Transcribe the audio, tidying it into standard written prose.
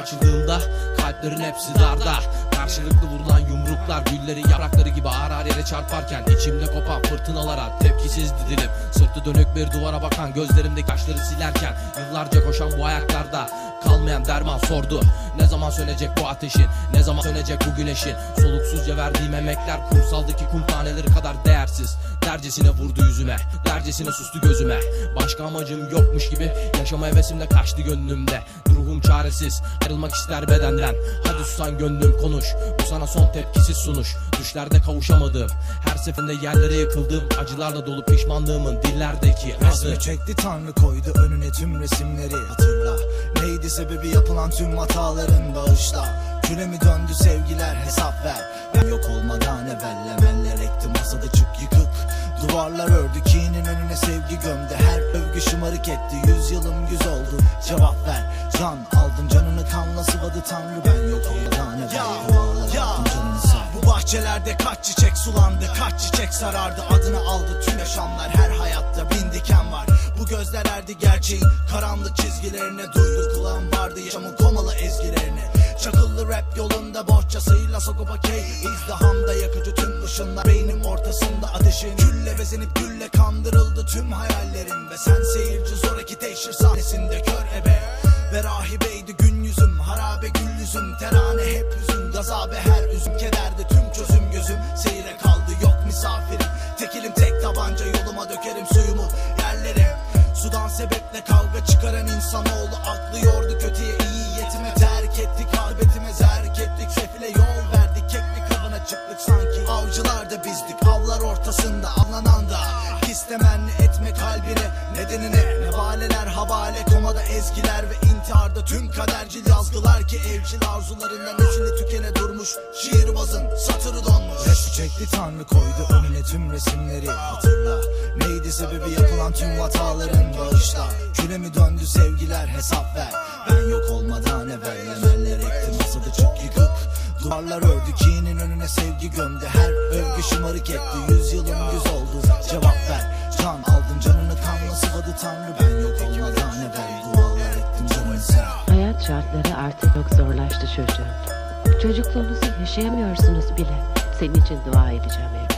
açıldığımda kalplerin hepsi darda. Karşılıklı vurulan yumruklar güllerin yaprakları gibi ağır ağır yere çarparken içimde kopan fırtınalara tepkisiz didilip sırtı dönük bir duvara bakan gözlerimdeki yaşları silerken yıllarca koşan bu ayaklarda kalmayan derman sordu. Ne zaman sönecek bu ateşin, ne zaman sönecek bu güneşin? Soluksuzca verdiğim emekler kumsaldaki kum taneleri kadar değersiz. Dercesine vurdu yüzüme, dercesine sustu gözüme. Başka amacım yokmuş gibi yaşama hevesimde kaçtı gönlümde. Ruhum çaresiz, ayrılmak ister bedenden. Hadi susan gönlüm konuş, bu sana son tepkisiz sunuş. Düşlerde kavuşamadım, her seferinde yerlere yıkıldım. Acılarla dolu pişmanlığımın dillerdeki adı. Resmi çekti Tanrı koydu önüne tüm resimleri. Hatırla neydi sebebi yapılan tüm hataların, bağışla. Küle mi döndü sevgiler, hesap ver. Ben yok olmadan evvel emeller ekti, masada çık yıkık. Duvarlar ördü kinin önüne sevgi gömdü. Her övgü şımarık etti, 100 yılım güz oldu. Cevap ver, can aldın canını kanla sıvadı Tanrı. Ben yok olmadan evvel dualar attım canını sar. Bu bahçelerde kaç çiçek sulandı, kaç çiçek sarardı. Adını aldı tüm yaşamlar, her hayatta bin diken var. Bu gözler erdi gerçeğin karanlık çizgilerine. Duydu kulağım vardı yaşamın komalı ezgilerine. Çakıllı rap yolunda bohçasıyla sokup okey. İzdihamda yakıcı tüm ışınlar, beynim ortasında ateşin. Külle bezenip gülle kandırıldı tüm hayallerim. Ve sen seyirci zoraki teşhir sahnesinde kör ebe. Ve rahibeydi gün yüzüm, harabe gül yüzüm. Terane hep hüzün, gazabe her üzüm. Kederde tüm çözüm gözüm, seyre kaldı yok misafirim. Tekilim tek tabanca, yoluma dökerim suyumu yerlere. Sudan sebeple kavga çıkaran insanoğlu aklı yordu kötüye iyi yetime. Terk ettik harbetime zerk ettik, sefile yol verdik. Keklik avına çıktık sanki avcılar da bizdik. Avlar ortasında avlanan da his temenni etme kalbine. Nedenine nevaleler havale, komada ezgiler ve intiharda tüm kadercil yazgılar ki evcil arzularından nesili tükene durmuş. Şiirbazın satırı donmuş. Resmi çekti Tanrı koydu önüne tüm resimleri. Hatırla neydi sebebi yapılan tüm hataların, bağışla. Küle mi döndü sevgiler, hesap ver. Ben yok olmadan evvel emeller ekti, masada çık yıkık. Duvarlar ördü kinin önüne sevgi gömdü. Her övgü şımarık etti, 100 yılım yüz oldu. Cevap ver, can aldın canını kanla sıvadı Tanrı. Ben yok olmadan evvel dualar ettim canını sen. Hayat şartları artık çok zorlaştı çocuğum. Çocukluğunuzu yaşayamıyorsunuz bile. Senin için dua edeceğim evladım.